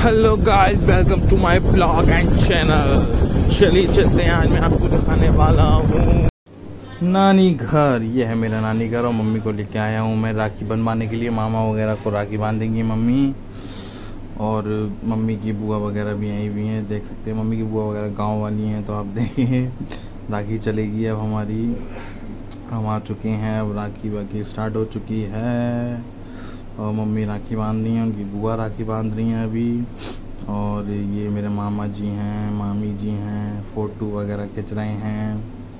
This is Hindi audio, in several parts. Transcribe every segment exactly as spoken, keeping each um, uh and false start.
Hello guys, welcome to my blog and channel. चलिए चलते हैं, आज मैं आपको दिखाने वाला हूँ नानी घर। ये है मेरा नानी घर और मम्मी को लेके आया हूँ मैं राखी बनवाने के लिए। मामा वगैरह को राखी बांधेंगी मम्मी, और मम्मी की बुआ वगैरह भी आई हुई हैं, देख सकते हैं। मम्मी की बुआ वगैरह गांव वाली हैं, तो आप देखिए राखी चलेगी अब हमारी। हम आ चुके हैं, अब राखी वाखी स्टार्ट हो चुकी है और मम्मी राखी बांध रही हैं, उनकी बुआ राखी बांध रही हैं अभी। और ये मेरे मामा जी हैं, मामी जी हैं, फ़ोटो वगैरह खिंच रहे हैं।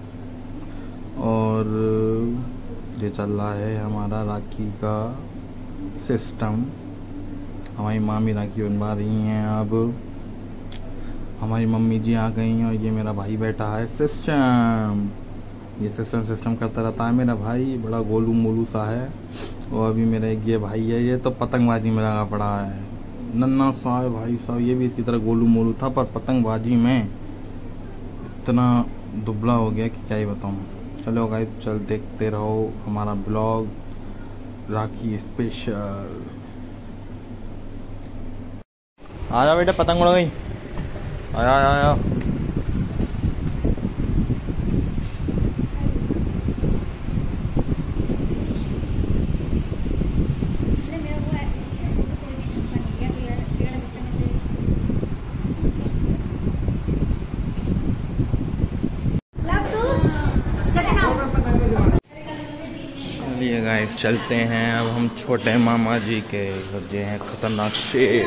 और ये चल रहा है हमारा राखी का सिस्टम। हमारी मामी राखी बनवा रही हैं अब। हमारी मम्मी जी आ गई हैं और ये मेरा भाई बैठा है सिस्टम। ये सिस्टम सिस्टम करता रहता है मेरा भाई, बड़ा गोलू मोलू सा है। और अभी मेरा एक ये भाई है, ये तो पतंगबाजी में लगा पड़ा है, नन्ना सा है भाई साहब। ये भी इसकी तरह गोलू मोलू था, पर पतंगबाजी में इतना दुबला हो गया कि क्या ही बताऊँ। चलो गाइस, चल देखते रहो हमारा ब्लॉग राखी स्पेशल। आजा बेटा, पतंग उड़ गई। आया आया आया। चलिए गाइस, चलते हैं अब हम छोटे मामा जी के, ये हैं खतरनाक शेर।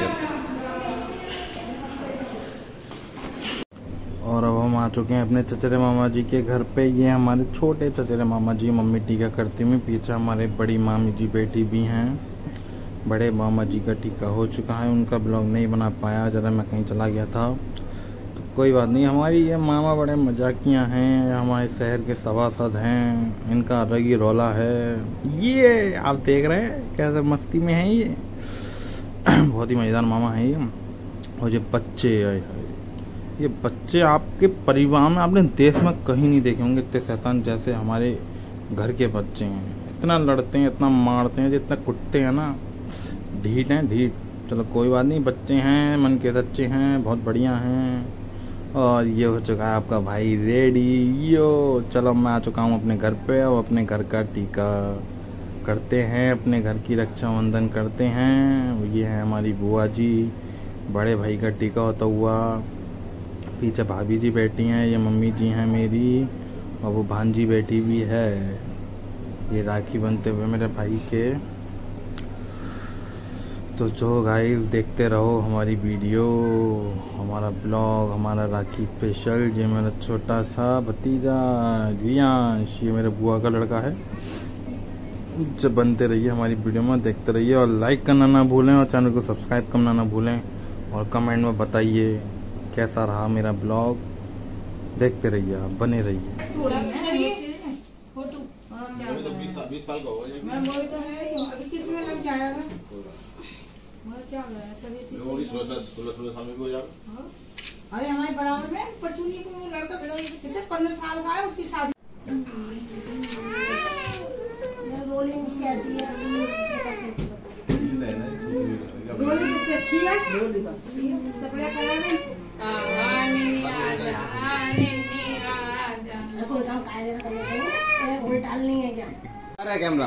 और अब हम आ चुके हैं अपने चचेरे मामा जी के घर पे। ये हमारे छोटे चचेरे मामा जी, मम्मी टीका करती हुई। पीछे हमारे बड़ी मामी जी बैठी भी हैं। बड़े मामा जी का टीका हो चुका है, उनका ब्लॉग नहीं बना पाया, ज़रा मैं कहीं चला गया था, तो कोई बात नहीं। हमारी ये मामा बड़े मजाकियाँ हैं, हमारे शहर के सभासद हैं, इनका अलग ही रौला है। ये आप देख रहे हैं कैसे मस्ती में है ये। बहुत ही मज़ेदार मामा हैं ये। और ये बच्चे आए हैं, ये बच्चे आपके परिवार में, आपने देश में कहीं नहीं देखे होंगे इतने शैतान जैसे हमारे घर के बच्चे हैं। इतना लड़ते हैं, इतना मारते हैं, जितना कुटते हैं ना, ढीठ हैं ढीठ। चलो कोई बात नहीं, बच्चे हैं, मन के सच्चे हैं, बहुत बढ़िया हैं। और ये हो चुका है आपका भाई रेडी। यो चलो, मैं आ चुका हूँ अपने घर पे और अपने घर का टीका करते हैं, अपने घर की रक्षाबंधन करते हैं। ये है हमारी बुआ जी, बड़े भाई का टीका होता हुआ। पीछे भाभी जी बैठी हैं, ये मम्मी जी हैं मेरी, और वो भांजी बैठी भी है। ये राखी बनते हुए मेरे भाई के। तो जो गाइस, देखते रहो हमारी वीडियो, हमारा ब्लॉग, हमारा राखी स्पेशल। ये मेरा छोटा सा भतीजा रियांश, ये मेरे बुआ का लड़का है। जब बनते रहिए हमारी वीडियो में, देखते रहिए और लाइक करना ना भूलें, और चैनल को सब्सक्राइब करना ना भूलें। और कमेंट में बताइए कैसा रहा मेरा ब्लॉग। देखते रहिए, आप बने रहिए। अरे हमारे बराबर में पचूनी को लड़का कितने पंद्रह साल का है, उसकी शादी। रोलिंग कैसी है? रोलिंग कितनी अच्छी है, कपड़े कलर में। कोई काम कायदे करने चाहिए, वोट डालनी है क्या? अरे कैमरा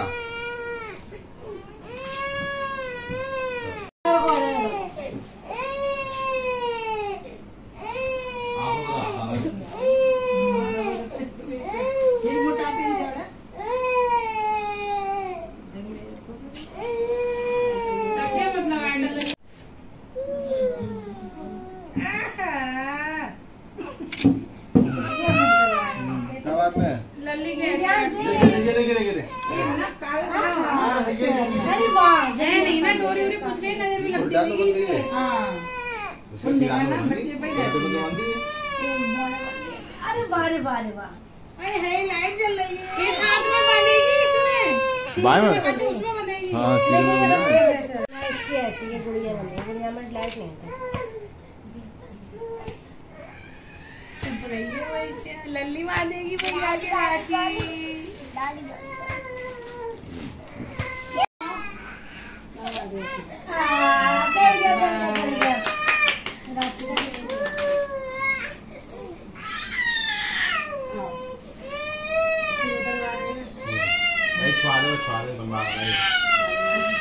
लल्ली के नहीं ना, डोरी वोरी कुछ नहीं, नजर भी लगती है इससे। अरे बारे बारे वाह, है लाइट जल रही है, ये साथ में बनेगी इसमें, बाय में उसमें बनेगी। हाँ, इसकी ऐसी ये गुड़िया बनेगी, गुड़िया में लाइट नहीं है। चुप रहिए, लल्ली बांधेगी भैया के राखी।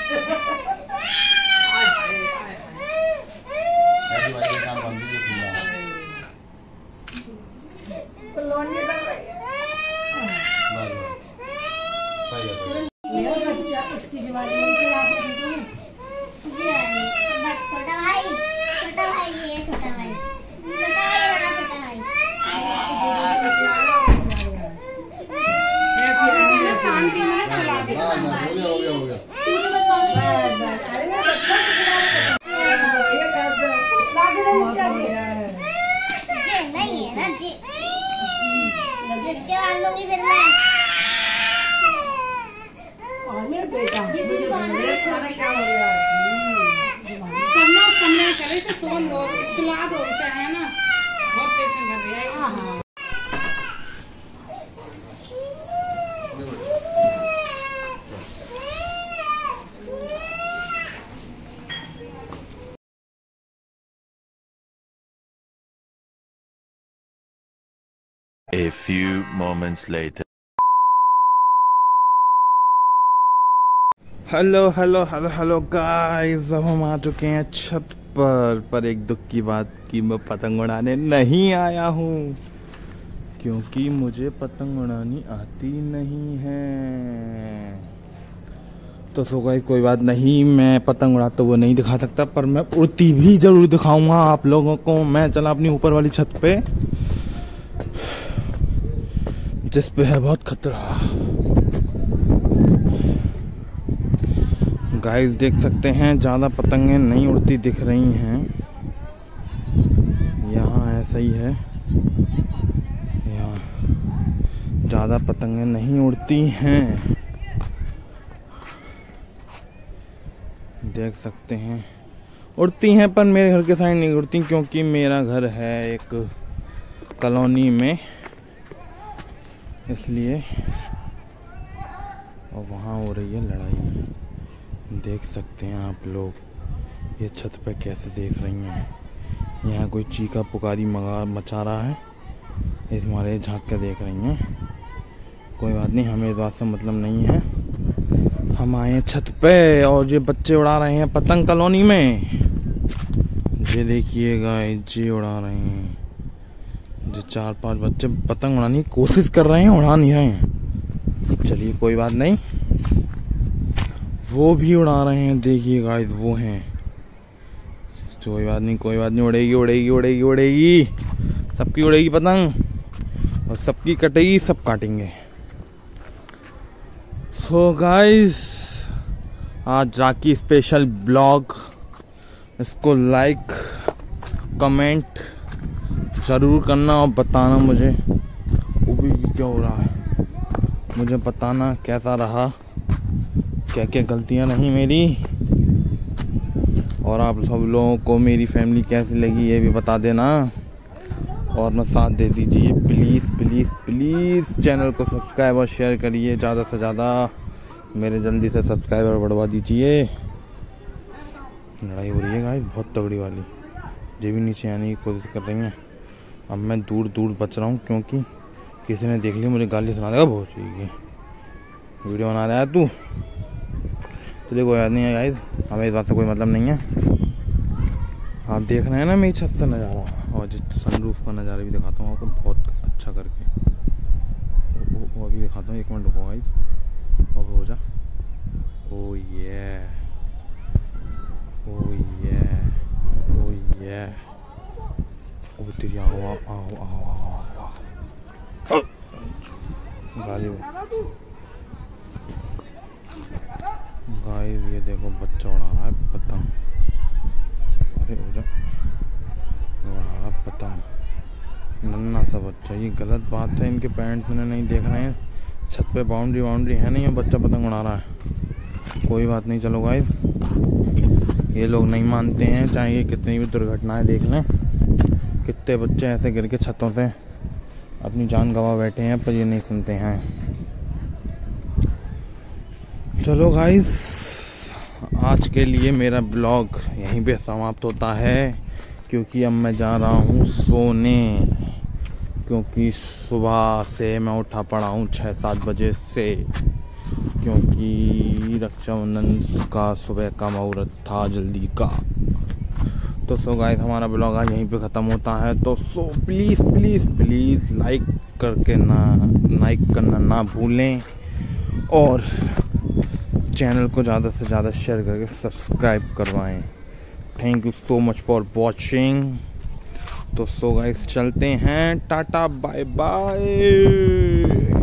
मेरा बच्चा इसकी जवानी छोटा भाई छोटा भाई ये छोटा भाई छोटा भाई नहीं है ना जी जिसके बांध लूंगी फिर मैं बेटा क्या हो गया करना करने चले से सोन दो सुला दो इसे है ना बहुत पेशेंट कर रही है। A few moments later. Hello hello hello hello guys, अब हम आ चुके हैं छत पर पर एक दुख की बात कि मैं पतंग उड़ाने नहीं आया हूँ, क्योंकि मुझे पतंग उड़ानी आती नहीं है। तो सो गाइस कोई बात नहीं, मैं पतंग उड़ाता वो नहीं दिखा सकता, पर मैं उड़ती भी जरूर दिखाऊंगा आप लोगों को। मैं चला अपनी ऊपर वाली छत पे, जिस पे है बहुत खतरा। गाइस देख सकते हैं ज़्यादा पतंगें नहीं उड़ती दिख रही हैं। यहाँ ऐसा ही है, यहाँ ज़्यादा पतंगें नहीं उड़ती हैं, देख सकते हैं। उड़ती हैं पर मेरे घर के साइड नहीं उड़ती, क्योंकि मेरा घर है एक कॉलोनी में, इसलिए। और वहाँ हो रही है लड़ाई, देख सकते हैं आप लोग। ये छत पे कैसे देख रही हैं। यहाँ कोई चीका पुकारी मगा मचा रहा है, इस मारे झांक के देख रही हैं। कोई बात नहीं, हमें इस बात से मतलब नहीं है। हम आए हैं छत पे और ये बच्चे उड़ा रहे हैं पतंग कॉलोनी में। ये देखिएगा, ये उड़ा रहे हैं। जो चार पांच बच्चे पतंग उड़ाने की कोशिश कर रहे हैं, उड़ा नहीं रहे हैं। चलिए कोई बात नहीं, वो भी उड़ा रहे हैं। देखिए गाइस वो हैं। कोई बात नहीं कोई बात नहीं, उड़ेगी उड़ेगी उड़ेगी उड़ेगी, सबकी उड़ेगी पतंग और सबकी कटेगी, सब काटेंगे। सो गाइस आज राखी स्पेशल ब्लॉग, इसको लाइक कमेंट ज़रूर करना और बताना मुझे वो भी क्या हो रहा है, मुझे बताना कैसा रहा, क्या क्या गलतियां रही मेरी, और आप सब लोगों को मेरी फैमिली कैसी लगी ये भी बता देना। और मैं साथ दे दीजिए प्लीज़ प्लीज़ प्लीज़। चैनल को सब्सक्राइब और शेयर करिए ज़्यादा से ज़्यादा, मेरे जल्दी से सब्सक्राइबर बढ़वा दीजिए। लड़ाई हो रही है गाइस बहुत तगड़ी वाली, ये भी नीचे आने की कोशिश कर रही हैं। अब मैं दूर दूर बच रहा हूँ, क्योंकि किसी ने देख लिया मुझे गाली सुना देगा बहुत चीज़। वीडियो बना रहा है तू, तुझे कोई याद नहीं है गाइस, हमें इस बात से कोई मतलब नहीं है। आप देख रहे हैं ना मेरी छत से नज़ारा, और जिस सनरूफ का नज़ारा भी दिखाता हूँ आपको बहुत अच्छा करके। वो, वो अभी दिखाता हूँ, एक मिनट रुको गाइस, अब हो जा। ओ ये ओ ये ओ ये ओ तेरी आओ आओ आओ आओ आओ गाली। गाइस ये देखो बच्चा उड़ा रहा है पतंग, अरे हो जा, उड़ा रहा है पतंग, नन्ना सा बच्चा। ये गलत बात है, इनके पेरेंट्स उन्हें नहीं देख रहे हैं। छत पे बाउंड्री बाउंड्री है नहीं, बच्चा पतंग उड़ा रहा है। कोई बात नहीं, चलो गाइस, ये लोग नहीं मानते हैं, चाहे ये कितनी भी दुर्घटनाएं देख लें। कितने बच्चे ऐसे गिर के छतों से अपनी जान गंवा बैठे हैं, पर ये नहीं सुनते हैं। चलो गाइस, आज के लिए मेरा ब्लॉग यहीं पे समाप्त होता है, क्योंकि अब मैं जा रहा हूँ सोने, क्योंकि सुबह से मैं उठा पड़ा हूँ छः सात बजे से, क्योंकि रक्षाबंधन का सुबह का मुहूर्त था जल्दी का। तो सो गाइस हमारा ब्लॉग आज यहीं पे ख़त्म होता है। तो so please please please like करके ना लाइक करना ना भूलें और चैनल को ज़्यादा से ज़्यादा शेयर करके सब्सक्राइब करवाएं। Thank you so much for watching. तो सो गाइस चलते हैं, टाटा बाय बाय।